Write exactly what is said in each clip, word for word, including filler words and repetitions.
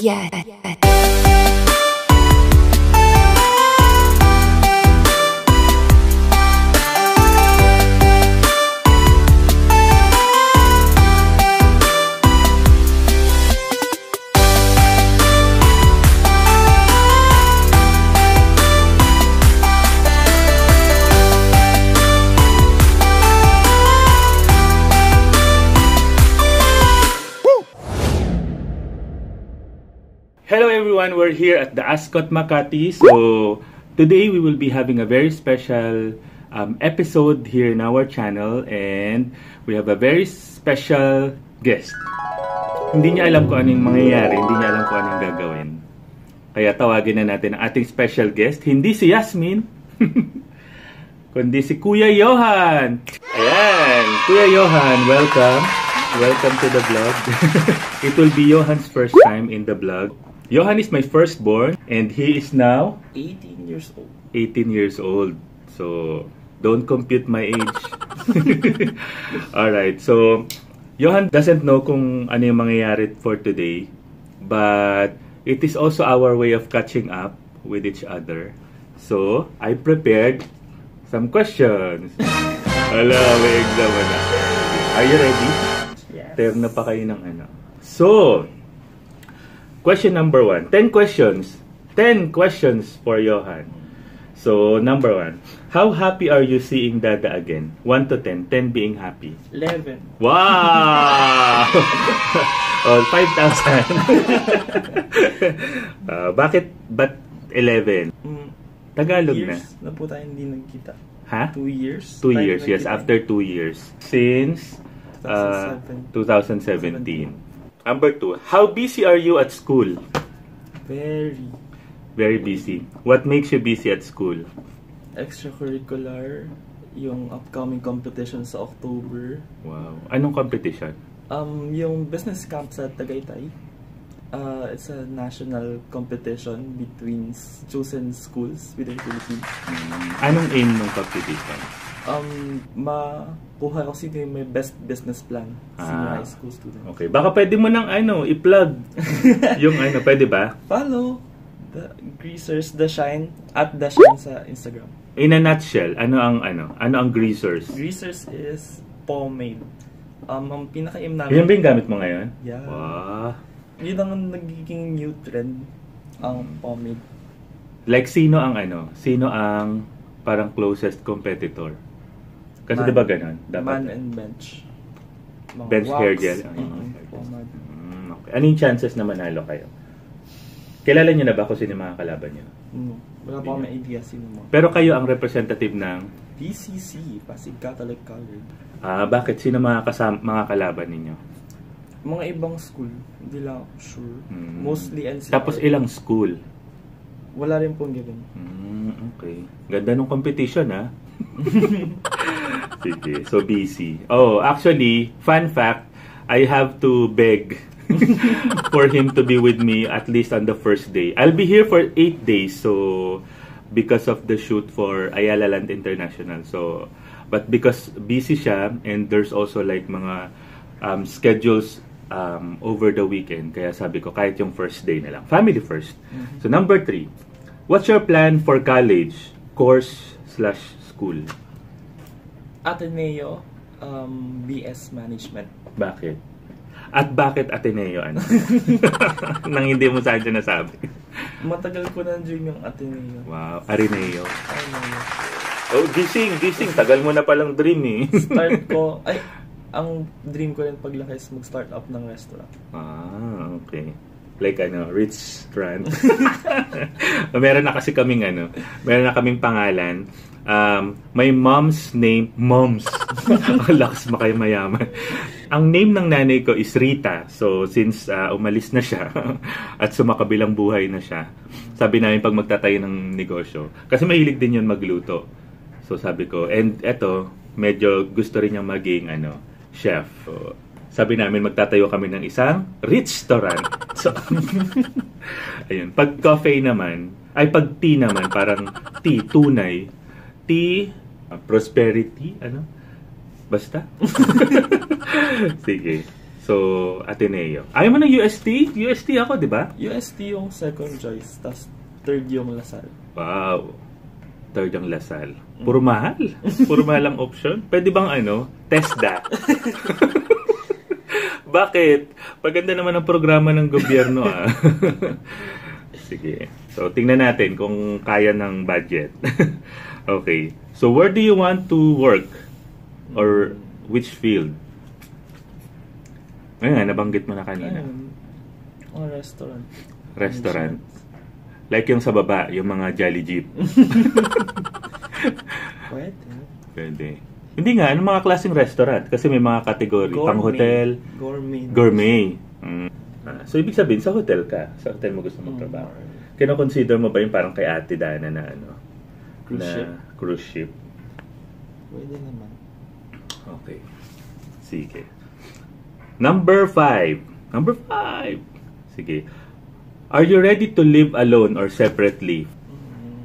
Yeah. Hello everyone, we're here at the ASCOTT Makati. So today we will be having a very special um, episode here in our channel, and we have a very special guest. Hindi niya alam kung anong mangyayari, hindi niya alam kung anong gagawin. Kaya tawagin na natin ang ating special guest. Hindi si Yasmin, kundi si Kuya Johann. Ayan, Kuya Johann, welcome. Welcome to the vlog. It will be Johann's first time in the vlog. Johann is my firstborn, and he is now eighteen years old. eighteen years old. So, don't compute my age. Alright, so, Johann doesn't know kung ano yung mangyayari for today, but it is also our way of catching up with each other. So, I prepared some questions. Hala, may exam na. Are you ready? Yes. Term na pa kayo ng ano. So, question number one. Ten questions. Ten questions for Johann. So, number one. How happy are you seeing Dada again? One to ten. Ten being happy. Eleven. Wow! Oh, five thousand. uh, bakit? But eleven? Mm, Tagalog years na. na po tayo hindi nagkita. Ha? Two years. Two tayo years, yes. nagkita. After two years. Since uh, twenty seventeen. Number two, how busy are you at school? Very. Very busy. What makes you busy at school? Extracurricular, yung upcoming competition sa October. Wow. Anong competition? Um, yung business camp sa Tagaytay. Uh, it's a national competition between chosen schools within Philippines. Hmm. Anong aim ng competition? Um, makuha ko sino yung may best business plan senior Ah. high school student. Okay. Baka pwede mo nang ano, i-plug. Yung ano, pwede ba? Follow the Greasers, The Shine, at The Shine sa Instagram. In a nutshell, ano ang ano? Ano ang greasers? Greasers is pomade. Um, ang pinaka-aim namin... Yan ba yung gamit mo ngayon? Yeah. Wow. Yun ang nagiging new trend, ang pomade. Like, sino ang ano? Sino ang parang closest competitor? Kasi Man- di ba ganun? Dapat Man and bench. Mga bench wax. hair gel. Mm-hmm. Pomade. Mm, okay. Ano yung chances na manalo kayo? Kilala niyo na ba kung sino yung mga kalaban niyo? Mm. Wala pa kami idea sino mo. Pero kayo ang representative ng... P C C, Pasig Catholic College. Ah, bakit? Sino mga, kasama, mga kalaban ninyo? Mga ibang school, hindi lang ako sure. Mm. Mostly N C R. Tapos ilang school? Wala rin pong given. Mm, okay. Ganda ng competition, ha? Sige, so busy. Oh, actually, fun fact, I have to beg for him to be with me at least on the first day. I'll be here for eight days, so because of the shoot for AYALA Land International. So, but because busy siya, and there's also like mga um, schedules um, over the weekend, kaya sabi ko, kahit yung first day na lang. Family first. Mm-hmm. So, number three, what's your plan for college, course slash school? Ateneo, um, B S Management. Bakit? At bakit Ateneo? Ano? Nang hindi mo saan siya nasabi. Matagal ko na dream yung Ateneo. Wow, Ateneo. Ateneo. Oh, gising, gising. Tagal mo na palang dream eh. Start ko, ay, ang dream ko rin paglaki is mag-start up ng restaurant. Ah, okay. Like ano, restaurant. Meron na kasi kaming ano, meron na kaming pangalan. Um, my mom's name, moms. Ang lakas makay mayaman. Ang name ng nanay ko is Rita. So, since uh, umalis na siya at sumakabilang buhay na siya, sabi namin pag magtatayo ng negosyo. Kasi mahilig din yun magluto. So, sabi ko, and eto, medyo gusto rin niyang maging ano, chef. So, sabi namin magtatayo kami ng isang restaurant. So, ayun. Pag coffee naman, ay pag tea naman, parang tea, tunay. Tea, uh, prosperity, ano? Basta. Sige. So, Ateneo. Ayaw mo ng U S T? U S T ako, di ba? U S T yung second choice, tas third yung Lasal. Wow. Third yung Lasal. Puro mahal. Puro mahal ang option. Pwede bang ano? TESDA. Bakit? Paganda naman ang programa ng gobyerno ah. Sige. So, tingnan natin kung kaya ng budget. Okay. So, where do you want to work? Or which field? Ngayon, nabanggit mo na kanina. Ayun. Oh, restaurant. Restaurant. Like yung sa baba, yung mga Jolly Jeep. Pwede. Pwede. Hindi nga, anong mga klaseng restaurant? Kasi may mga kategory. Gourmet. Pang hotel. Gourmet. Gourmet. Mm. Ah, so, ibig sabihin, sa hotel ka. Sa hotel mo gusto magtrabaho. Mm. Kino-consider mo ba yung parang kay Ate Dana na ano? Cruise na ship. Cruise ship. Pwede naman. Okay. Sige. Number five. Number five. Sige. Are you ready to live alone or separately? Mm.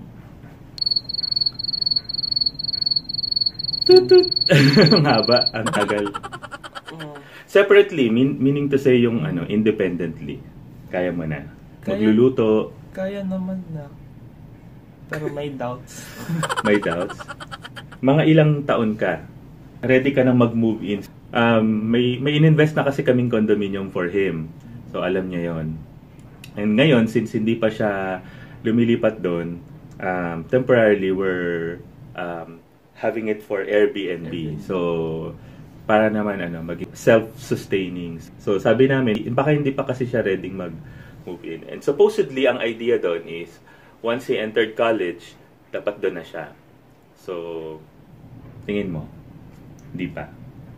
Tutut. Ang haba, ang tagal. Mm. Separately, mean, meaning to say yung ano, independently. Kaya mo na. Kaya- Magluluto. Kaya naman na. Pero may doubts. May doubts. Mga ilang taon ka? Ready ka na mag-move in? Um, may, may ininvest na kasi kaming condominium for him. So, alam niya yon. And ngayon, since hindi pa siya lumilipat doon, um, temporarily, we're um, having it for Airbnb. Airbnb. So, para naman ano, maging self-sustaining. So, sabi namin, baka hindi pa kasi siya ready mag-move in. And supposedly, ang idea doon is, once he entered college, dapat doon na siya. So, tingin mo, hindi pa.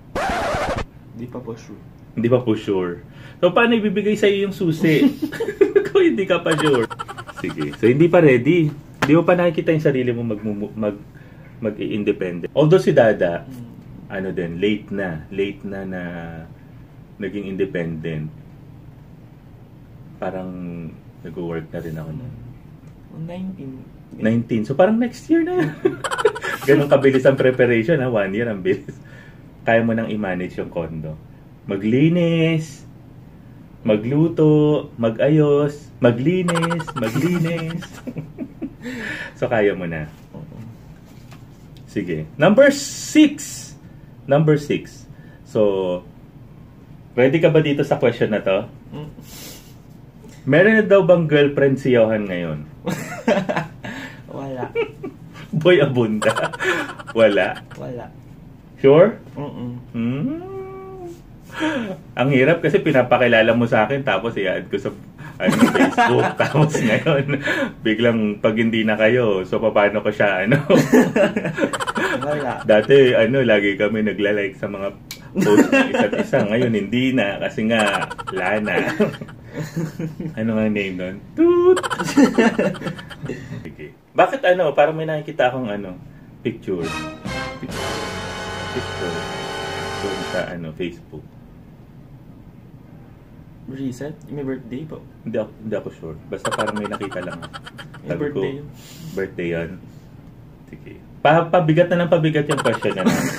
Di pa po sure. Hindi pa po sure. So, paano ibibigay sa'yo yung susi? Kung hindi ka pa sure. Sige. So, hindi pa ready. Hindi mo pa nakikita yung sarili mo mag, mag, mag-independent. Although si Dada, Mm. ano din, late na. Late na na naging independent. Parang nag-work na rin ako nun. nineteen. nineteen. So, parang next year na. Ganun kabilis ang preparation, ha? One year ang bilis. Kaya mo nang i-manage yung condo. Maglinis, magluto, magayos, maglinis, maglinis. So, kaya mo na. Sige. Number six. Number six. So, ready ka ba dito sa question na to? Mm. Meron na daw bang girlfriend si Johann ngayon? Wala. Boy abunda. Wala. Wala. Sure? Mm-mm. Hmm. Ang hirap kasi pinapakilala mo sa akin tapos i-add ko sa ano, Facebook. Tapos ngayon, biglang pag hindi na kayo, so paano ko siya, ano? Wala. Dati, ano, lagi kami nagla-like sa mga post ng isa't isa. Ngayon, hindi na. Kasi nga, Lana. Ano nga name nun? Toot! Okay. Bakit ano? Parang may nakikita akong ano, picture. Picture. Picture. Doon sa ano, Facebook. Recent? May birthday po. Hindi ako, hindi ako sure. Basta parang may nakita lang ako. May Sabi ko, birthday yun. birthday yan. Sige. Pa pabigat na ng pabigat yung question na naman.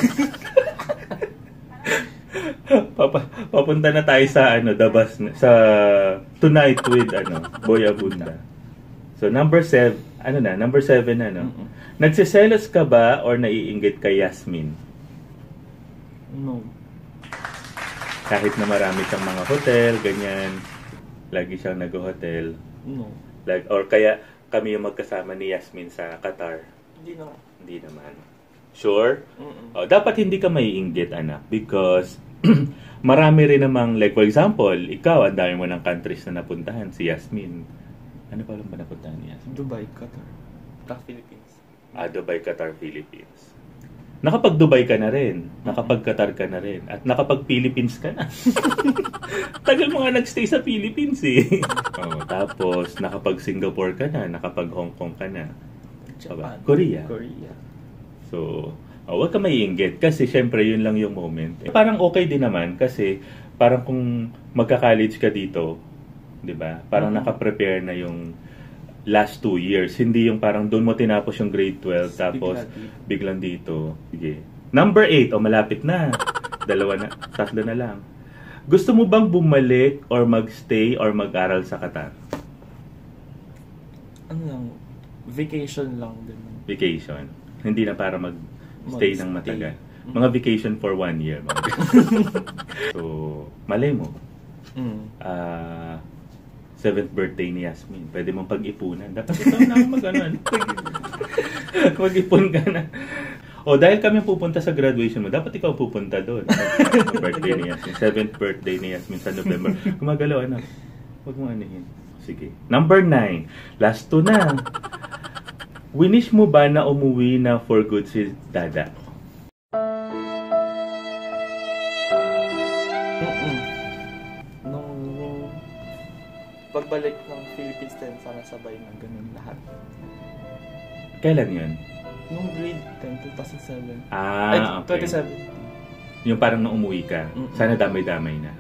Papa, papunta na tayo sa ano, the bus, sa Tonight with ano, Boy Abunda. So number seven, ano na, number seven ano. Mm-mm. Nagsiselos ka ba or naiinggit kay Yasmin? No. Kahit na marami siyang mga hotel, ganyan, lagi siyang nag-hotel. No. Like, or kaya kami yung magkasama ni Yasmin sa Qatar. Hindi na. Hindi naman. Sure? Mm-mm. Oh, dapat hindi ka maiinggit, anak. Because, marami rin namang, like for example, ikaw, ang dami mo ng countries na napuntahan. Si Yasmin. Ano pa lang ba napuntahan ni Yasmin? Dubai, Qatar. Ta Philippines. Ah, Dubai, Qatar, Philippines. Nakapag-Dubai ka na rin. Nakapag-Qatar ka na rin. At nakapag-Philippines ka na. Tagal mo nga nagstay sa Philippines eh. Oh, tapos, nakapag-Singapore ka na. Nakapag-Hong Kong ka na. Japan. Korea. Korea. So, oh, wag ka maiinggit kasi syempre yun lang yung moment. Eh, parang okay din naman kasi parang kung magka-college ka dito, 'di ba? Parang Mm-hmm. naka-prepare na yung last two years. Hindi yung parang doon mo tinapos yung grade twelve tapos Bigla biglang dito. Sige. Number eight, o oh, malapit na. Dalawa na, tatlo na lang. Gusto mo bang bumalik or magstay or mag-aral sa Qatar? Ano lang, vacation lang din. Vacation. Hindi na para mag-stay ng matagal. Mm. Mga vacation for one year. So, malay mo. Mm. Uh, seventh birthday ni Yasmin. Pwede mong pag-ipunan. Dapat ikaw na ako mag-ano. Mag-ipon ka na. O, dahil kami pupunta sa graduation mo, dapat ikaw pupunta doon. Birthday ni Yasmin. Seventh birthday ni Yasmin sa November. Gumagalaw, ano? Huwag mo anihin. Sige. Number nine. Last two na. Winish mo ba na umuwi na for good si Dada? Mm-mm. Nung pagbalik ng Philippines din, sana sabay na ganun lahat. Kailan yun? Nung grade ten, two thousand seven. Ah, Ay, okay. twenty seven. Yung parang nung umuwi ka, Mm-mm. sana damay-damay na.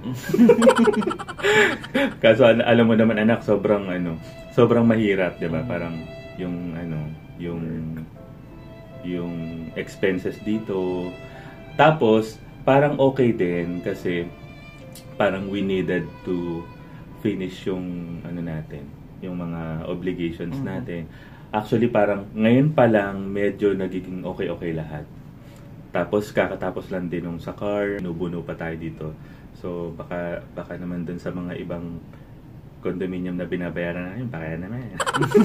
Kaso al- alam mo naman anak, sobrang ano, sobrang mahirap, 'di ba? Mm. Parang yung ano, yung yung expenses dito. Tapos parang okay din kasi parang we needed to finish yung ano natin, yung mga obligations Mm-hmm. natin. Actually parang ngayon pa lang medyo nagiging okay-okay lahat. Tapos kakatapos lang din nung sa car, nubuno pa tayo dito. So baka baka naman dun sa mga ibang condominium na binabayaran namin, baka naman.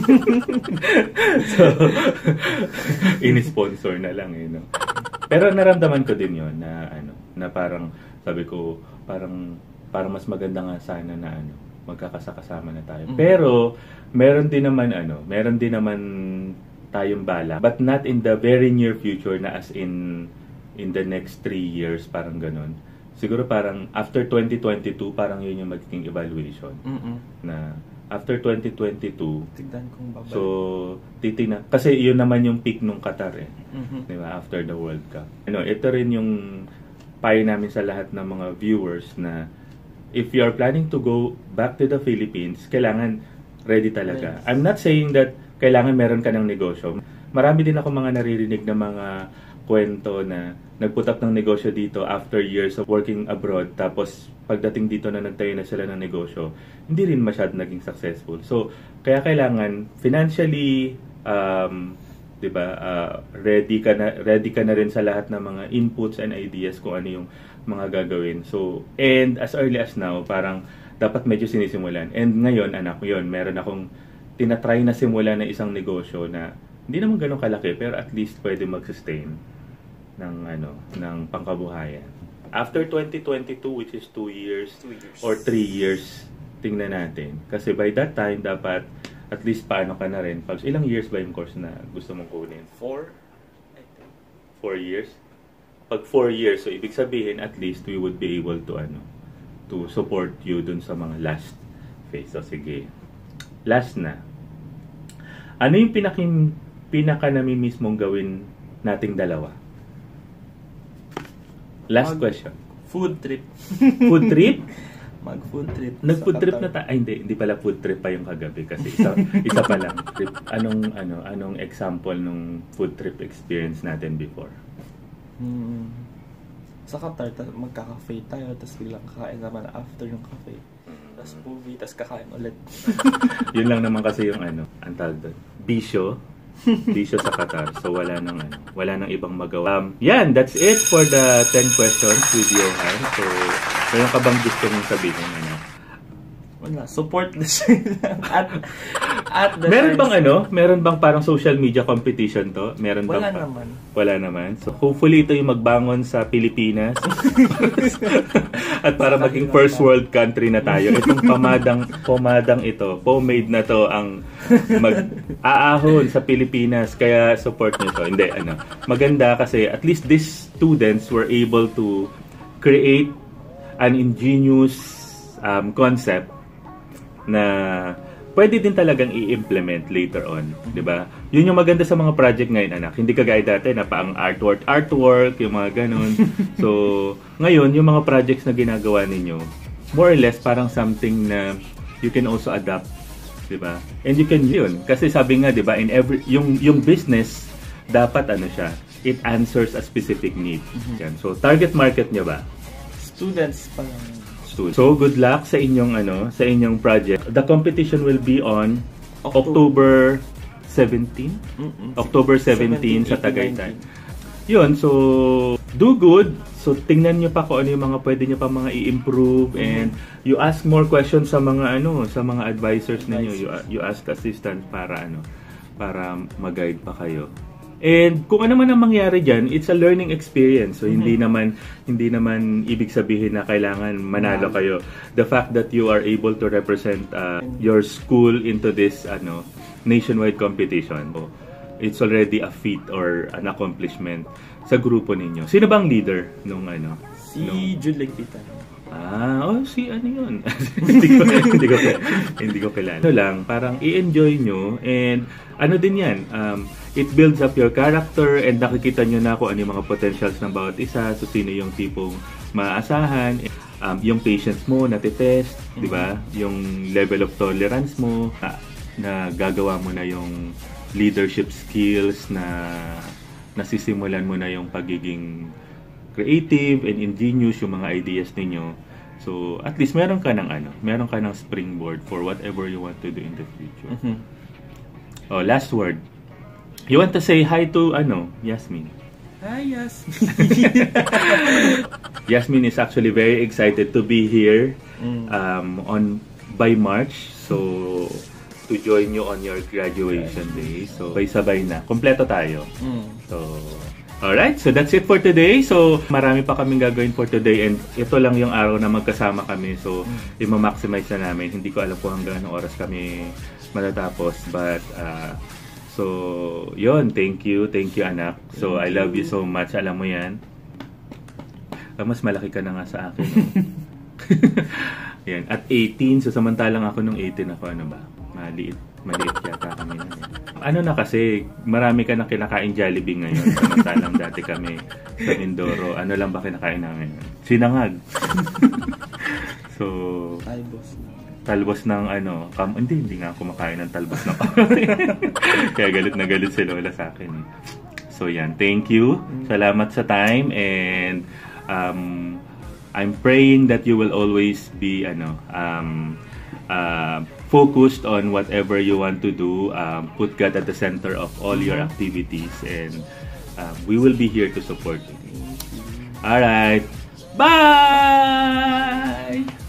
So ini-sponsor na lang eh, no. Pero naramdaman ko din 'yon na ano, na parang sabi ko parang parang mas maganda nga sana na ano, magkakasakasama na tayo. Mm-hmm. Pero meron din naman ano, meron din naman tayong bala, but not in the very near future na as in in the next three years, parang ganun. Siguro parang after twenty twenty-two, parang yun yung magiging evaluation. Mm-mm. Na after twenty twenty-two, Tignan kung babalik. so titingnan, kasi yun naman yung peak nung Qatar eh. Mhm. Di ba? After the World Cup. Ano, ito rin yung payo namin sa lahat ng mga viewers na if you are planning to go back to the Philippines, kailangan ready talaga. Yes. I'm not saying that kailangan meron ka ng negosyo. Marami din ako mga naririnig na mga kwento na nag-put up ng negosyo dito after years of working abroad, tapos pagdating dito na nagtayo na sila ng negosyo, hindi rin masyad naging successful. So, kaya kailangan financially um, 'di ba, uh, ready ka na ready ka na rin sa lahat ng mga inputs and ideas kung ano yung mga gagawin. So, and as early as now, parang dapat medyo sinisimulan. And ngayon, anak, yun, meron akong tinatry na simula na isang negosyo na hindi naman ganun kalaki, pero at least pwede mag-sustain ng ano, ng pangkabuhayan. After twenty twenty-two, which is two years, Two years. or three years, tingnan natin. Kasi by that time, dapat at least paano ka na rin. Pag ilang years ba yung course na gusto mong kunin? Four, I think. Four years? Pag four years, so ibig sabihin, at least we would be able to ano, to support you dun sa mga last phase. So sige. Last na. Ano yung pinakim, pinaka namimiss mong gawin nating dalawa? Last Mag- question. Food trip. Food trip? Mag-food trip. Nag-food sa trip Qatar. na ta ay hindi, hindi pala food trip pa yung kagabi kasi isa isa pa lang. Trip. Anong ano, anong example nung food trip experience natin before? Hmm. Sa Qatar, ta- magka-cafe tayo, tapos biglang kakain naman after yung cafe. Tapos movie, tapos kakain ulit. Yun lang naman kasi yung ano, ang tawag doon. Bisyo. Bisyo sa Qatar. So wala nang ano, wala nang ibang magawa. Um, yan, that's it for the ten questions with Johann. So, meron ka bang gusto mong sabihin, ano? Wala, support the channel. at, at the Meron times- bang ano? Meron bang parang social media competition to? Meron Wala bang pa- naman. Wala naman. So hopefully ito yung magbangon sa Pilipinas. At para maging first world country na tayo. Itong pamadang pomadang ito, pomade na to ang mag-aahon sa Pilipinas. Kaya support niyo to. Hindi ano. Maganda kasi at least these students were able to create an ingenious um, concept na pwede din talagang i-implement later on, 'di ba? 'Yun yung maganda sa mga project ngayon, anak. Hindi kagaya dati na pa ang artwork, artwork, yung mga ganun. So, ngayon yung mga projects na ginagawa ninyo, more or less parang something na you can also adapt, 'di ba? And you can yun kasi sabi nga, 'di ba, in every yung yung business dapat ano siya, it answers a specific need. Yan. So, target market niya ba? Students pa lang. soon. So good luck sa inyong ano, sa inyong project. The competition will be on October seventeenth. Mm-mm. October seventeenth sa Tagaytay. Yun, so do good. So tingnan niyo pa kung ano yung mga pwede niyo pa mga i-improve, mm-hmm. and you ask more questions sa mga ano, sa mga advisors ninyo. You, you ask assistant para ano, para mag-guide pa kayo. And kung ano man ang mangyari diyan, it's a learning experience. So mm-hmm. hindi naman hindi naman ibig sabihin na kailangan manalo kayo. The fact that you are able to represent uh, your school into this ano nationwide competition, oh, it's already a feat or an accomplishment sa grupo ninyo. Sino bang leader nung ano? Si nung... Jude Legpitan. Ah, oh, si ano yun? hindi ko hindi ko hindi ko kilala. Ano lang, parang i-enjoy nyo, and ano din yan, um, it builds up your character, and nakikita nyo na kung ano yung mga potentials ng bawat isa, so sino yung tipong maaasahan, um, yung patience mo natitest, mm-hmm. di ba? Yung level of tolerance mo, na, na gagawa mo na yung leadership skills, na nasisimulan mo na yung pagiging creative and ingenious, yung mga ideas ninyo. So, at least meron ka ng ano, meron ka ng springboard for whatever you want to do in the future. Mm-hmm. Oh, last word. You want to say hi to ano, Yasmin? Hi, Yasmin. Yasmin is actually very excited to be here mm. um, on by March. So, to join you on your graduation day. So, sabay-sabay na. Kompleto tayo. Mm. So, alright, so that's it for today. So, marami pa kaming gagawin for today, and ito lang yung araw na magkasama kami. So, mm. i-maximize na namin. Hindi ko alam kung hanggang anong oras kami matatapos. But, uh, so, yon, thank you. Thank you, anak. So, thank I love you. you so much. Alam mo yan. Ah, mas malaki ka na nga sa akin. No? Yan. At eighteen, so samantalang ako nung eighteen ako, ano ba? Maliit. Maliit yata kami na yan. Ano na kasi, marami ka na kinakain Jollibee ngayon. Samantalang dati kami sa Mindoro. Ano lang ba kinakain namin? Sinangag. So, talbos. Talbos ng ano, kam hindi, hindi nga kumakain ng talbos ng kaya galit na galit si Lola sa akin. Eh. So yan, thank you. Salamat sa time, and um, I'm praying that you will always be ano, um, uh, focused on whatever you want to do. Um, put God at the center of all your activities, and uh, we will be here to support you. All right. Bye!